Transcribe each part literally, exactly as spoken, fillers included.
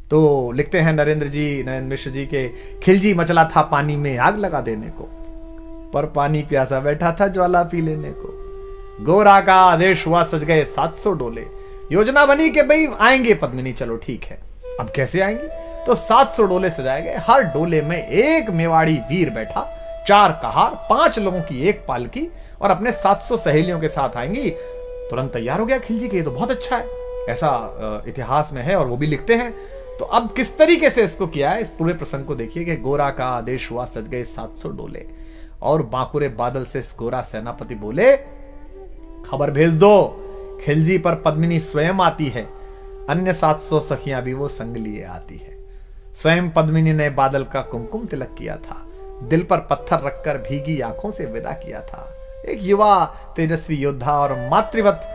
तो लिखते हैं नरेंद्र जी, नरेंद्र मिश्र जी के, खिलजी मचला था पानी में आग लगा देने को, पर पानी प्यासा बैठा था ज्वाला पी लेने को। गोरा का आदेश हुआ, सज गए सात सौ डोले। योजना बनी कि भाई आएंगे पद्मिनी, चलो ठीक है। अब कैसे आएंगी? तो सात सौ डोले सजाए गए, हर डोले में एक मेवाड़ी वीर बैठा, चार कहार, पांच लोगों की एक पालकी, और अपने सात सौ सहेलियों के साथ आएंगी। तुरंत तैयार हो गया खिलजी के, ये तो बहुत अच्छा है, ऐसा इतिहास में है और वो भी लिखते हैं। तो अब किस तरीके से इसको किया है, इस पूरे प्रसंग को देखिए कि गोरा का आदेश हुआ, सज गए सात सौ डोले, और बांकुरे बादल से गोरा सेनापति बोले, खबर भेज दो, खिलजी पर पद्मिनी स्वयं आती है, अन्य सात सौ सखियां भी वो संग लिए आती है। स्वयं पद्मिनी ने बादल का कुमकुम तिलक किया था, दिल पर पत्थर रखकर भीगी आंखों से विदा किया था। एक युवा तेजस्वी योद्धा और मातृवत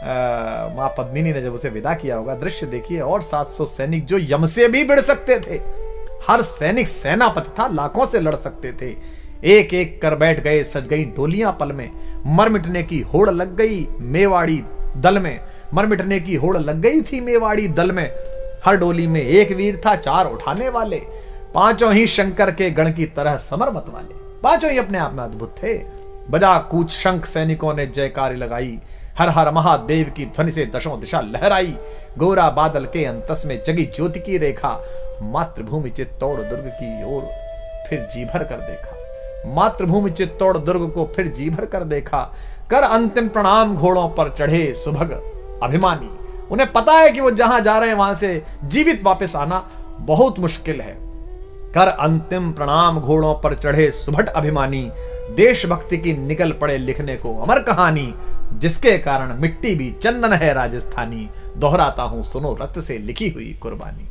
मां पद्मिनी ने जब उसे विदा किया होगा, दृश्य देखिए। और सात सौ सैनिक जो यम से भी भिड़ सकते थे, हर सैनिक सेनापति था, लाखों से लड़ सकते थे, एक एक कर बैठ गए, सज गई डोलियां पल में, मर मिटने की होड़ लग गई मेवाड़ी दल में, मर मिटने की होड़ लग गई थी मेवाड़ी दल में। हर डोली में एक वीर था, चार उठाने वाले, पांचों ही शंकर के गण की तरह समर मत वाले, पांचों ही अपने आप में अद्भुत थे। बजा कूच शंख, सैनिकों ने जयकारी लगाई, हर हर महादेव की ध्वनि से दशों दिशा लहराई। गोरा बादल के अंतस में जगी ज्योति की रेखा, मातृभूमि चित्तौड़ दुर्ग की ओर फिर जी भर कर देखा, मातृभूमि चित्तौड़ दुर्ग को फिर जी भर कर देखा। कर अंतिम प्रणाम घोड़ों पर चढ़े सुभग अभिमानी, उन्हें पता है कि वो जहां जा रहे हैं वहां से जीवित वापस आना बहुत मुश्किल है। कर अंतिम प्रणाम घोड़ों पर चढ़े सुभट अभिमानी, देशभक्ति की निकल पड़े लिखने को अमर कहानी, जिसके कारण मिट्टी भी चंदन है राजस्थानी, दोहराता हूं सुनो रक्त से लिखी हुई कुर्बानी।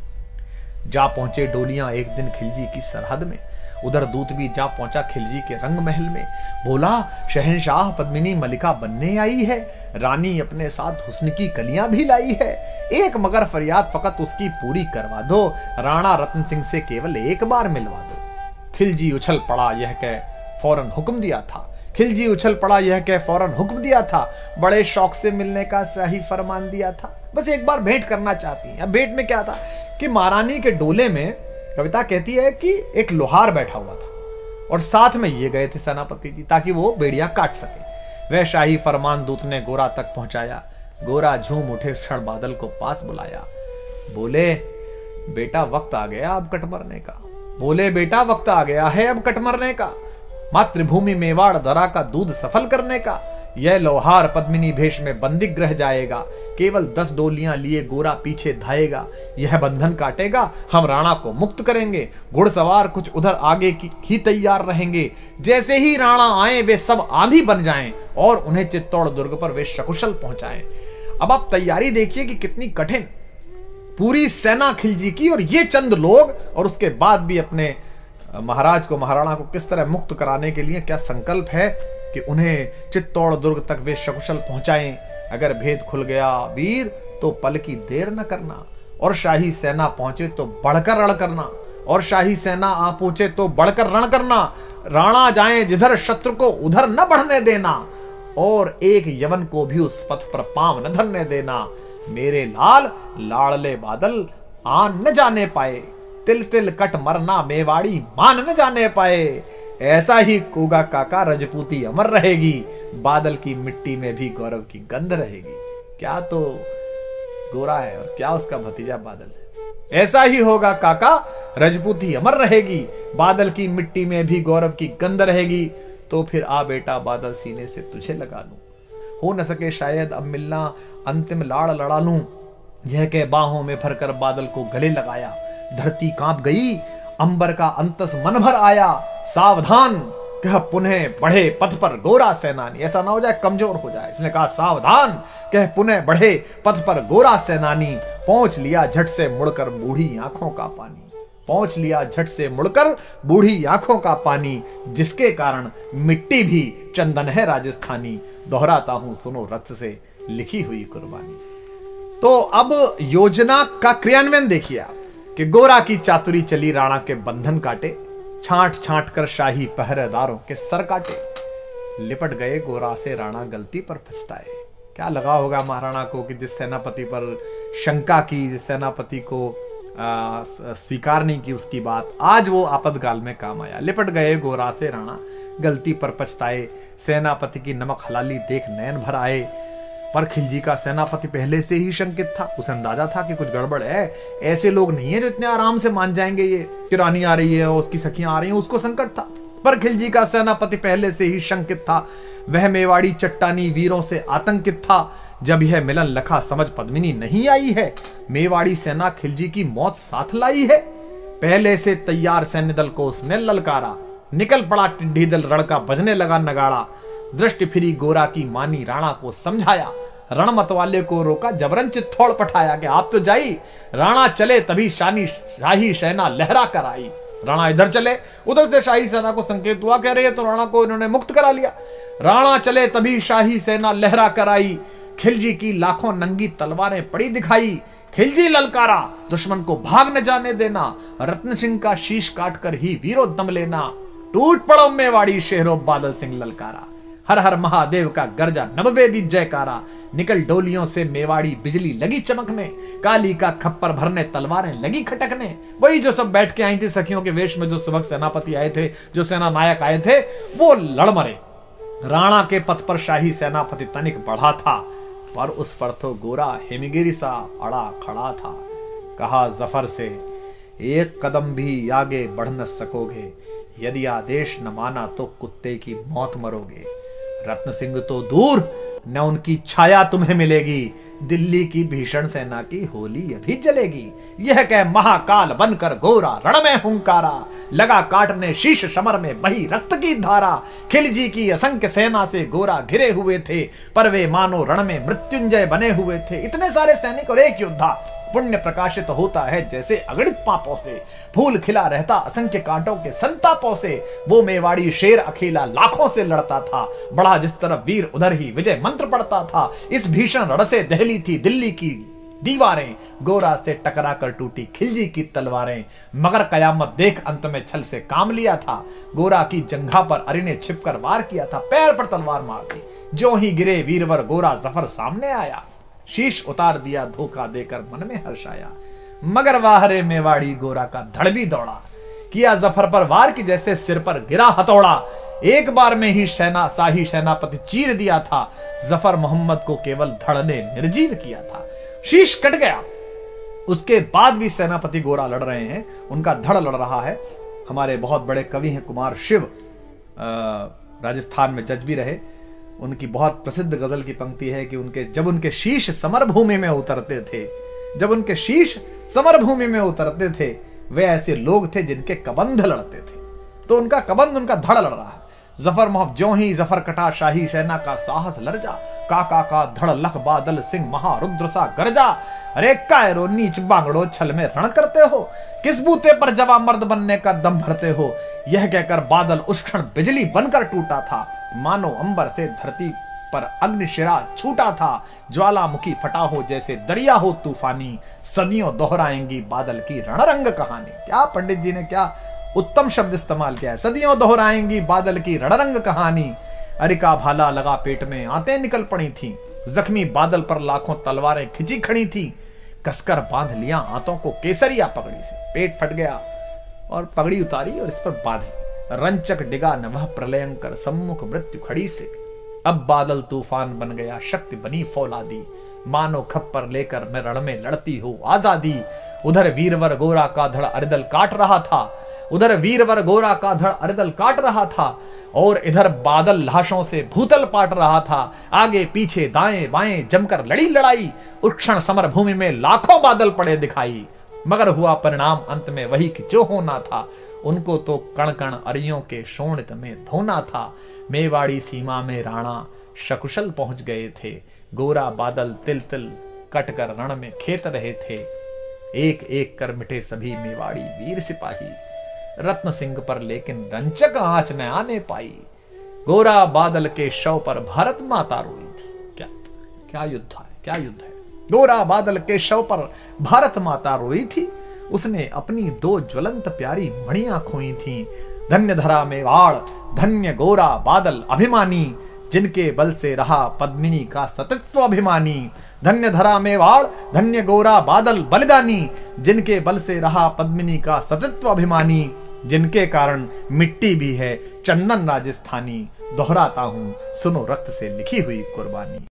जा पहुंचे डोलियां एक दिन खिलजी की सरहद में, उधर दूत भी जा पहुंचा खिलजी के रंग महल में। बोला, शहंशाह पद्मिनी मलिका बनने आई है, रानी अपने साथ हुस्न की कलियां भी लाई है, एक मगर फरियाद फकत उसकी पूरी करवा दो, राणा रतन सिंह से केवल एक बार मिलवा दो। खिलजी उछल पड़ा यह कह फौरन हुक्म दिया था, खिलजी उछल पड़ा यह कह फौरन हुक्म दिया था, बड़े शौक से मिलने का शाही फरमान दिया था, बस एक बार भेंट करना चाहती हैं। अब भेंट में क्या था कि महारानी के डोले में, कविता कहती है कि एक लोहार बैठा हुआ था और साथ में ये गए थे सेनापति जी, ताकि वो बेड़ियां काट सके। वह शाही फरमान दूत ने गोरा तक पहुंचाया। गोरा झूम उठे, क्षण बादल को पास बुलाया, बोले, बेटा वक्त आ गया अब कट मरने का, बोले बेटा वक्त आ गया है अब कट मरने का, मातृभूमि मेवाड़ दरा का दूध सफल करने का। यह लोहार पद्मिनी भेष में बंदिग रह जाएगा, केवल दस डोलियां लिए गोरा पीछे धाएगा, यह बंधन काटेगा, हम राणा को मुक्त करेंगे, घुड़सवार कुछ उधर आगे की ही तैयार रहेंगे, जैसे ही राणा आए वे सब आंधी बन जाएं और उन्हें चित्तौड़ दुर्ग पर वे सकुशल पहुंचाएं। अब आप तैयारी देखिए कि कितनी कठिन, पूरी सेना खिलजी की और ये चंद लोग, और उसके बाद भी अपने महाराज को, महाराणा को किस तरह मुक्त कराने के लिए क्या संकल्प है कि उन्हें चित्तौड़ दुर्ग तक वे सकुशल पहुंचाएं। अगर भेद खुल गया वीर तो पल की देर न करना, और शाही सेना पहुंचे तो बढ़कर रण करना, और शाही सेना आ पहुंचे तो बढ़कर रण करना, राणा जाए जिधर शत्रु को उधर न बढ़ने देना, और एक यवन को भी उस पथ पर पांव न धरने देना। मेरे लाल लाड़ले बादल आन न जाने पाए, तिल तिल कट मरना मेवाड़ी मान न जाने पाए। ऐसा ही कोगा काका रजपूती अमर रहेगी, बादल की मिट्टी में भी गौरव की गंध रहेगी। क्या तो गोरा है और क्या उसका भतीजा बादल है। ऐसा ही होगा काका, रजपूती अमर रहेगी, बादल की मिट्टी में भी गौरव की गंध रहेगी। तो फिर आ बेटा बादल, सीने से तुझे लगा लूं, हो न सके शायद अब मिलना, अंतिम लाड़ लड़ा लूं। यह कह बाहों में भरकर बादल को गले लगाया, धरती कांप गई, अंबर का अंतस मन भर आया। सावधान कह पुनः बढ़े पथ पर गोरा सेनानी, ऐसा ना हो जाए कमजोर हो जाए, इसने कहा सावधान कह पुनः बढ़े पथ पर गोरा सेनानी। पहुंच लिया झट से मुड़कर बूढ़ी आंखों का पानी, पहुंच लिया झट से मुड़कर बूढ़ी आंखों का पानी, जिसके कारण मिट्टी भी चंदन है राजस्थानी, दोहराता हूं सुनो रक्त से लिखी हुई कुर्बानी। तो अब योजना का क्रियान्वयन देखिए आप कि गोरा की चातुरी चली, राणा के बंधन काटे, छांट छांट कर शाही पहरेदारों के सर काटे। लिपट गए गोरा से राणा गलती पर पछताए। क्या लगा होगा महाराणा को कि जिस सेनापति पर शंका की, जिस सेनापति को स्वीकार नहीं की उसकी बात। आज वो आपातकाल में काम आया। लिपट गए गोरा से राणा, गलती पर पछताए, सेनापति की नमक हलाली देख नयन भर आए। पर खिलजी का सेनापति पहले से ही शंकित था। उसे अंदाजा था कि कुछ गड़बड़ है। ऐसे लोग नहीं है जो इतने आराम से मान जाएंगे ये कि रानी आ रही है और उसकी सखियां आ रही हैं। उसको संकट था। पर खिलजी का सेनापति पहले से ही शंकित था। वह मेवाड़ी चट्टानी वीरों से आतंकित था। जब यह मिलन लखा समझ पद्मिनी नहीं आई है। मेवाड़ी सेना खिलजी की मौत साथ लाई है। पहले से तैयार सैन्य दल को उसने ललकारा। निकल पड़ा टिड्डी दल, रड़का बजने लगा नगाड़ा। दृष्टि फिरी गोरा की मानी, राणा को समझाया। रण मतवाले को रोका, जबरन चित्तौड़ पठाया कि आप तो जाई। राणा चले तभी शानी शाही सेना लहरा कर आई। राणा इधर चले, उधर से शाही सेना को संकेत हुआ, कह रहे हैं तो राणा को इन्होंने मुक्त करा लिया। राणा चले तभी शाही सेना लहरा कर आई। खिलजी की लाखों नंगी तलवारें पड़ी दिखाई। खिलजी ललकारा, दुश्मन को भाग न जाने देना। रत्न सिंह का शीश काटकर ही वीरो दम लेना। टूट पड़ो मेवाड़ी शेरो, बादल सिंह ललकारा। हर हर महादेव का गर्जा, नववेदी जयकारा। निकल डोलियों से मेवाड़ी, बिजली लगी चमकने। काली का खप्पर भरने, तलवारें लगी खटकने। वही जो सब बैठ के आई थी सखियों के वेश में, जो सुबह सेनापति आए थे, जो सेना नायक आए थे, वो लड़ मरे। राणा के पथ पर शाही सेनापति तनिक बढ़ा था, पर उस पर तो गोरा हिमगिरी सा अड़ा खड़ा था। कहा जफर से, एक कदम भी आगे बढ़ न सकोगे। यदि आदेश न माना तो कुत्ते की मौत मरोगे। रत्न सिंह तो दूर, न उनकी छाया तुम्हें मिलेगी। दिल्ली की भीषण सेना की होली अभी जलेगी। यह कह महाकाल बनकर गोरा रण में हुंकारा। लगा काटने शीश समर में बही रक्त की धारा। खिलजी की असंख्य सेना से गोरा घिरे हुए थे, पर वे मानो रण में मृत्युंजय बने हुए थे। इतने सारे सैनिक और एक योद्धा। पुण्य प्रकाशित तो होता है जैसे अगणित पापों से। फूल खिला रहता असंख्य कांटों के संतापों से। वो मेवाड़ी शेर अकेला लाखों से लड़ता था। बढ़ा जिस तरफ वीर उधर ही विजय मंत्र पड़ता था। इस भीषण रण से दहली थी दिल्ली की दीवारें। गोरा से टकरा कर टूटी खिलजी की तलवारें। मगर कयामत देख अंत में छल से काम लिया था। गोरा की जंघा पर अरि ने छिपकर वार किया था। पैर पर तलवार मार दी। जो ही गिरे वीरवर गोरा जफर सामने आया। शीश उतार दिया धोखा देकर मन में हर्ष आया। मगर वाहरे मेवाड़ी गोरा का धड़ भी दौड़ा। किया जफर पर वार की जैसे सिर पर गिरा हथौड़ा। एक बार में ही सेना शाही सेनापति चीर दिया था। जफर मोहम्मद को केवल धड़ ने निर्जीव किया था। शीश कट गया। उसके बाद भी सेनापति गोरा लड़ रहे हैं, उनका धड़ लड़ रहा है। हमारे बहुत बड़े कवि हैं कुमार शिव, राजस्थान में जज भी रहे। उनकी बहुत प्रसिद्ध गजल की पंक्ति है कि उनके जब उनके शीश समर भूमि में उतरते थे, जब उनके शीश समर भूमि में उतरते थे, वे ऐसे लोग थे जिनके कबंध लड़ते थे। तो उनका कबंध, उनका धड़ लड़ रहा है। जफर मोहम्मद ज्यों ही जफर कटा, शाही सेना का साहस लर्जा। काका का धड़ लख बादल सिंह महारुद्र सा गरजा। अरे कायरो नीच बांगड़ो, छल में रण करते हो। किस बूते पर जवा मर्द बनने का दम भरते हो। यह कहकर बादल उस क्षण बिजली बनकर टूटा था। मानो अंबर से धरती पर अग्निशिरा छूटा था। ज्वालामुखी फटा हो जैसे दरिया हो तूफानी। सदियों दोहराएंगी बादल की रणरंग कहानी। क्या पंडित जी ने क्या उत्तम शब्द इस्तेमाल किया है। सदियों दोहराएंगी बादल की रणरंग कहानी। अरिका भाला लगा पेट में, आंतें निकल पड़ी थी। जख्मी बादल पर लाखों तलवारें खिंची खड़ी थी। कसकर बांध लिया आंतों को केसरिया पगड़ी से। पेट फट गया और पगड़ी उतारी और इस पर बांधी। रंचक डिगा न वह प्रलयंकर, सम्मुख मृत्यु खड़ी से। अब बादल तूफान बन गया, शक्ति बनी फौलादी। मानो खप्पर लेकर मैं रण में लड़ती हो आजादी। उधर वीरवर गोरा का धड़ अरिदल काट रहा था। उधर वीरवर गोरा का धड़ अरिदल काट रहा था और इधर बादल लाशों से भूतल पाट रहा था। आगे पीछे दाएं बाएं जमकर लड़ी लड़ाई। उस क्षण समर भूमि में लाखों बादल पड़े दिखाई। मगर हुआ परिणाम अंत में वही कि जो होना था। उनको तो कण कण अरियों के शोणित में धोना था। मेवाड़ी सीमा में राणा सकुशल पहुंच गए थे। गोरा बादल तिल तिल कट कर रण में खेत रहे थे। एक एक कर मिटे सभी मेवाड़ी वीर सिपाही। रत्न सिंह पर लेकिन रंचक आंच न आने पाई। गोरा बादल के शव पर भारत माता रोई थी। क्या क्या युद्ध है, क्या युद्ध है। गोरा बादल के शव पर भारत माता रोई थी। उसने अपनी दो ज्वलंत प्यारी मणियां खोई थी। धन्य धरा मेवाड़, धन्य गोरा बादल अभिमानी। जिनके बल से रहा पद्मिनी का सतत्व अभिमानी। धन्य धरा मेवाड़, धन्य गोरा बादल बलिदानी, जिनके बल से रहा पद्मिनी का सतत्व अभिमानी, जिनके कारण मिट्टी भी है चंदन राजस्थानी। दोहराता हूं सुनो रक्त से लिखी हुई कुर्बानी।